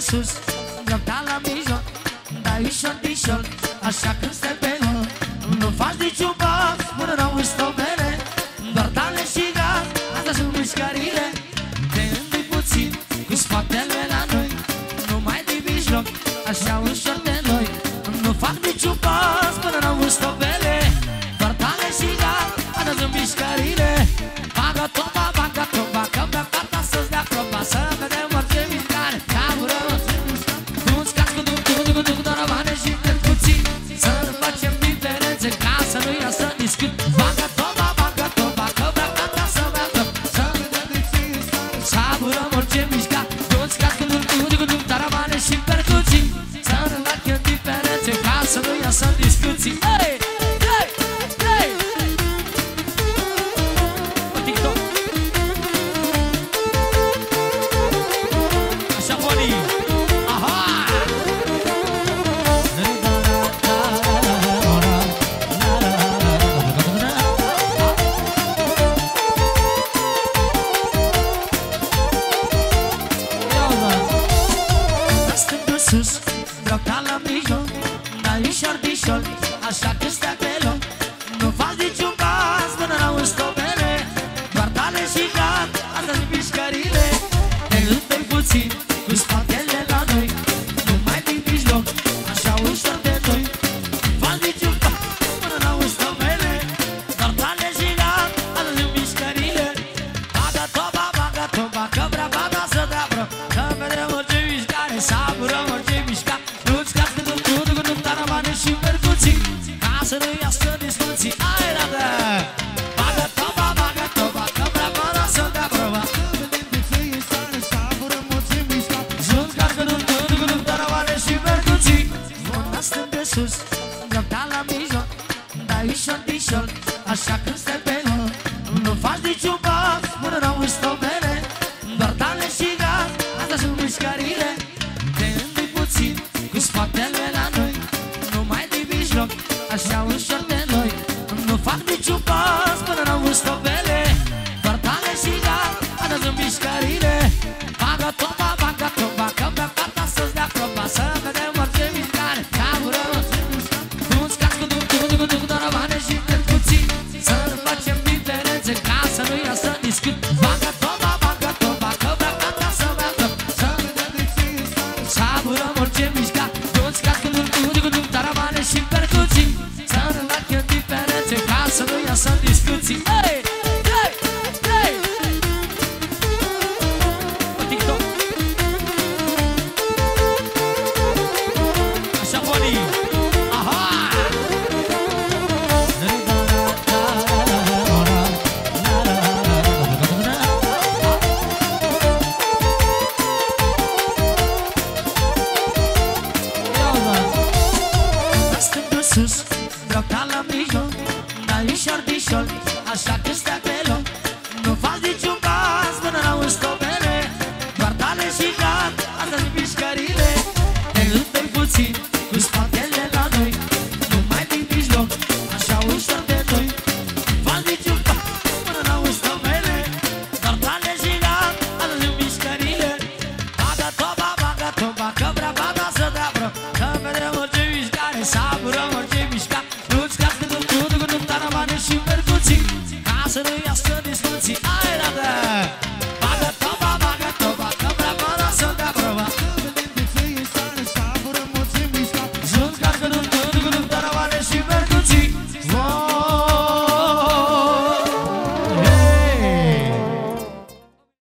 sus, dreapta la mijloc, dai ușor, ușor, așa când stai pe loc. Nu faci niciun pas până n-auzi stovele, doar tale și gaz, astea sunt mișcările. Te îndui puțin cu spatele la noi, nu mai de mijloc, așa ușor de noi. Nu fac niciun pas până n-auzi stovele, doar tale și gaz, astea sunt mișcările. Bagă toba, bagă toba, că mi-a gata să-ți dea proba, să vedem orice mișcare. Cabură-mă, du-ți cascul, du-ți doar bani și cât puțin, să nu facem diferențe ca să nu iasă discut. Bagă toba, că mi-a gata să bea top, să vedem de ce sabură-mă.